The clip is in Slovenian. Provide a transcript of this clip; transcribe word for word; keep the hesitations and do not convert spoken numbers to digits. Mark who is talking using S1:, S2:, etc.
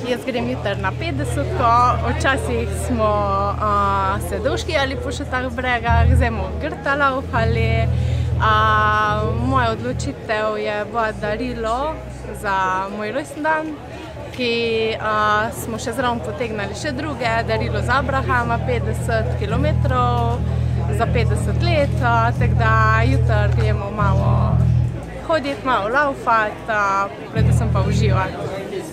S1: jaz grem jutr na petdesetko, včasih smo uh, se dolžkijali po šutah bregah, zdaj bomo grta laufali. Uh, moja odločitev je bila darilo za moj rojstni dan, ki uh, smo še zraven potegnali še druge, darilo za Abrahama, petdeset kilometrov za petdeset let, uh, tako da jutr gremo malo hoditi, malo laufati, uh, predvsem pa uživati.